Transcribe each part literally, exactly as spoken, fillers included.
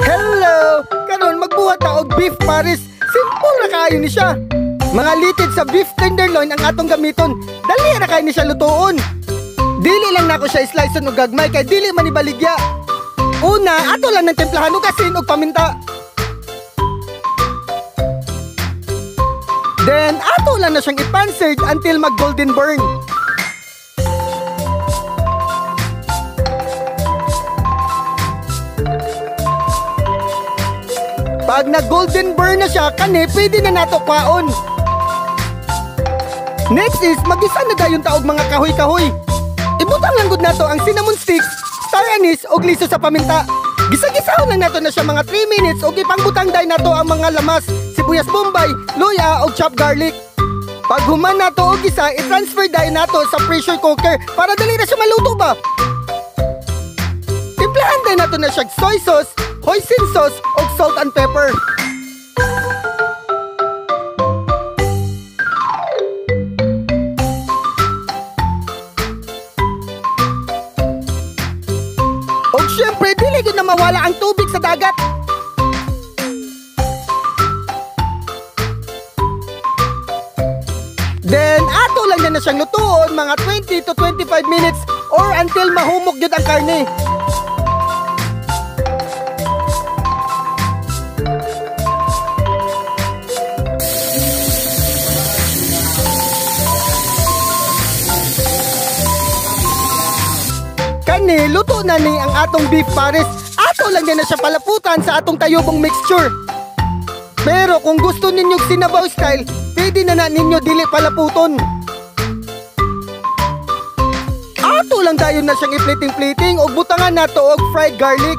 Hello! Karon magbuhat ta og beef pares. Simple ra kaayo ni siya. Mga litid sa beef tenderloin ang atong gamiton. Dali ra kay ni siya lutuon. Dili lang nako siya sliceon og gagmay kay dili man ibaligya. Una, ato lang ng templahan og asin og paminta. Then, ato lang na siyang i-pan-seared until mag-golden burn. Pag nag-golden burn na siya, kani, pwede na nato kwaon. Next is, mag-isa na dayon taog mga kahoy-kahoy. Ibutang lang gud nato ang cinnamon sticks, star anise, og liso sa paminta. Gisa-gisahon lang nato na siya mga three minutes og ipangbutang day nato ang mga lamas, sibuyas bombay, luya og chopped garlic. Pag human nato og gisa, i-transfer day nato sa pressure cooker para dali na siya maluto ba. Timplahan day nato na siya soy sauce, hoisin sauce og salt and pepper. Og syempre, dili gud na mawala ang tubig sa dagat. Then, ato lang na na siyang lutuon mga twenty to twenty-five minutes or until mahumog yun ang karne. Kani, luto na ni ang atong beef pares. Ato lang na na siya palaputan sa atong tayubong mixture. Pero kung gusto ninyo sinabaw style, pwede na na ninyo dili palaputon. Ato lang dayon na siyang i-plating-plating o butangan nato og fried garlic.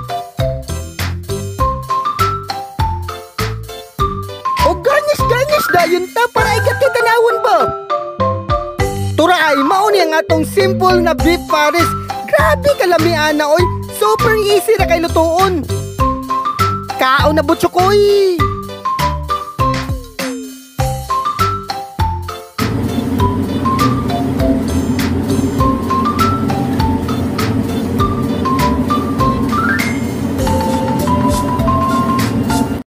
O garnish-garnish dayon ta para ikati tanawon ba? Tura ay mauni ang atong simple na beef pares. Grabe kalamian na oy. Super easy na kay lutuon. Kaon na butsukoy.